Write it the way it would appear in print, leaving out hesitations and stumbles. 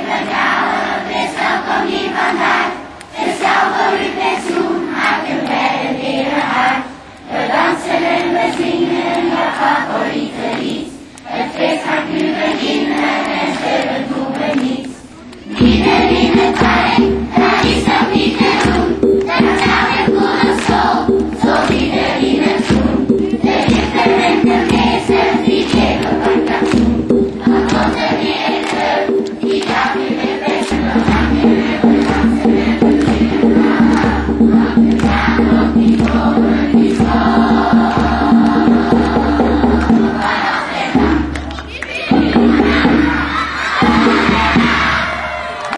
met jou, best welkom hier vandaag. Speciaal voor uw pensioen maken wij het hele hart. We dansen en we zingen je favoriete lied. Het feest gaat nu beginnen en stil doen we niet. Midden in het